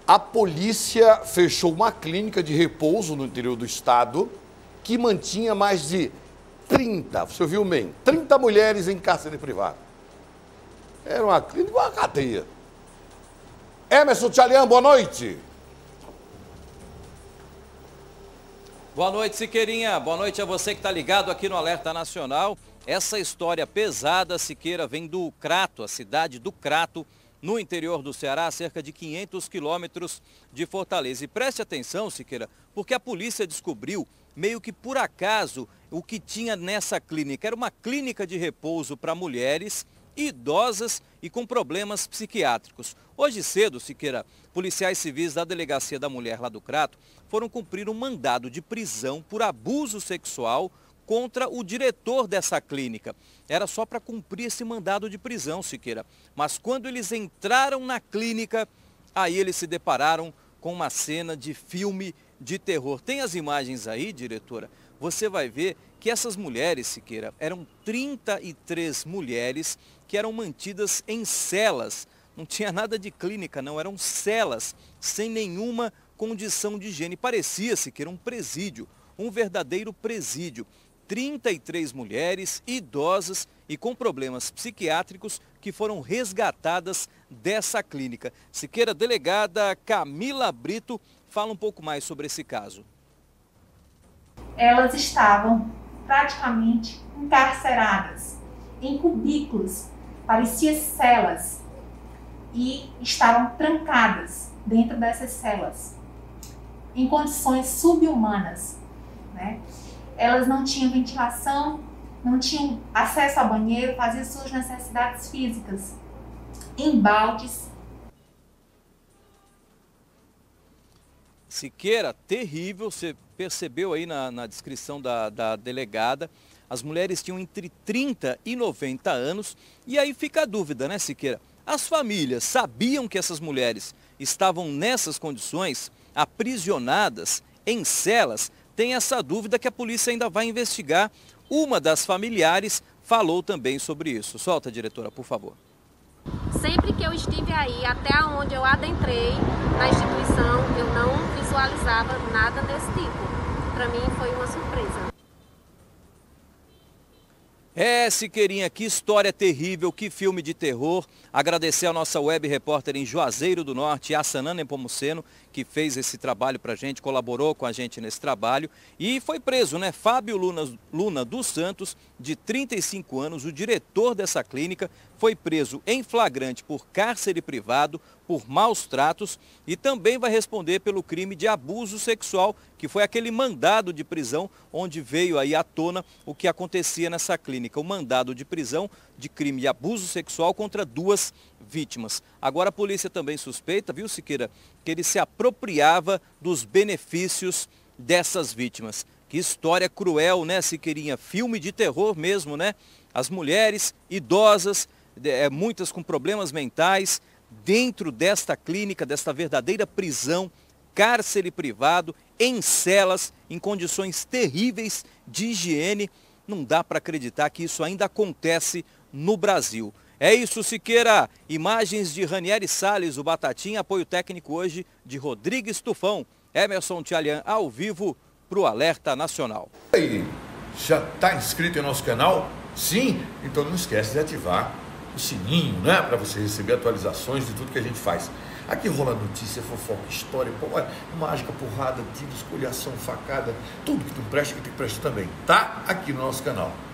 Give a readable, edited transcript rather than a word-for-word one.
A polícia fechou uma clínica de repouso no interior do estado que mantinha mais de 30, você ouviu bem, 30 mulheres em cárcere privado. Era uma clínica, uma cadeia. Emerson Tchalian, boa noite. Boa noite, Siqueirinha. Boa noite a você que está ligado aqui no Alerta Nacional. Essa história pesada, Siqueira, vem do Crato, a cidade do Crato, no interior do Ceará, a cerca de 500 quilômetros de Fortaleza. E preste atenção, Siqueira, porque a polícia descobriu, meio que por acaso, o que tinha nessa clínica. Era uma clínica de repouso para mulheres idosas e com problemas psiquiátricos. Hoje cedo, Siqueira, policiais civis da Delegacia da Mulher lá do Crato foram cumprir um mandado de prisão por abuso sexual contra o diretor dessa clínica. Era só para cumprir esse mandado de prisão, Siqueira. Mas quando eles entraram na clínica, aí eles se depararam com uma cena de filme de terror. Tem as imagens aí, diretora? Você vai ver que essas mulheres, Siqueira, eram 33 mulheres que eram mantidas em celas. Não tinha nada de clínica, não. Eram celas, sem nenhuma condição de higiene. Parecia, Siqueira, um presídio, um verdadeiro presídio. 33 mulheres idosas e com problemas psiquiátricos que foram resgatadas dessa clínica. Siqueira, delegada Camila Brito, fala um pouco mais sobre esse caso. Elas estavam praticamente encarceradas em cubículos, pareciam celas, e estavam trancadas dentro dessas celas, em condições subhumanas, né? Elas não tinham ventilação, não tinham acesso a banheiro, faziam suas necessidades físicas em baldes. Siqueira, terrível, você percebeu aí na descrição da delegada, as mulheres tinham entre 30 e 90 anos, e aí fica a dúvida, né, Siqueira? As famílias sabiam que essas mulheres estavam nessas condições, aprisionadas em celas? Tem essa dúvida que a polícia ainda vai investigar. Uma das familiares falou também sobre isso. Solta, diretora, por favor. Sempre que eu estive aí, até onde eu adentrei na instituição, eu não visualizava nada desse tipo. Para mim foi uma surpresa. Siqueirinha, que história terrível, que filme de terror. Agradecer a nossa web repórter em Juazeiro do Norte, Assanã Nepomuceno, que fez esse trabalho pra gente, colaborou com a gente nesse trabalho. E foi preso, né? Fábio Luna dos Santos, de 35 anos, o diretor dessa clínica, foi preso em flagrante por cárcere privado, por maus tratos e também vai responder pelo crime de abuso sexual, que foi aquele mandado de prisão onde veio aí à tona o que acontecia nessa clínica. O mandado de prisão de crime de abuso sexual contra 2 vítimas. Agora a polícia também suspeita, viu, Siqueira, que ele se apropriava dos benefícios dessas vítimas. Que história cruel, né, Siqueirinha? Filme de terror mesmo, né? As mulheres idosas, muitas com problemas mentais, dentro desta clínica, desta verdadeira prisão, cárcere privado, em celas, em condições terríveis de higiene. Não dá para acreditar que isso ainda acontece no Brasil. É isso, Siqueira. Imagens de Ranieri Salles, o Batatinha, apoio técnico hoje de Rodrigues Tufão. Emerson Tchalian, ao vivo, para o Alerta Nacional. E aí, já está inscrito em nosso canal? Sim? Então não esquece de ativar o sininho, né? Para você receber atualizações de tudo que a gente faz. Aqui rola notícia, fofoca, história, mágica, porrada, tiro, escolhação, facada, tudo que tu presta, que tu presta também. Tá aqui no nosso canal.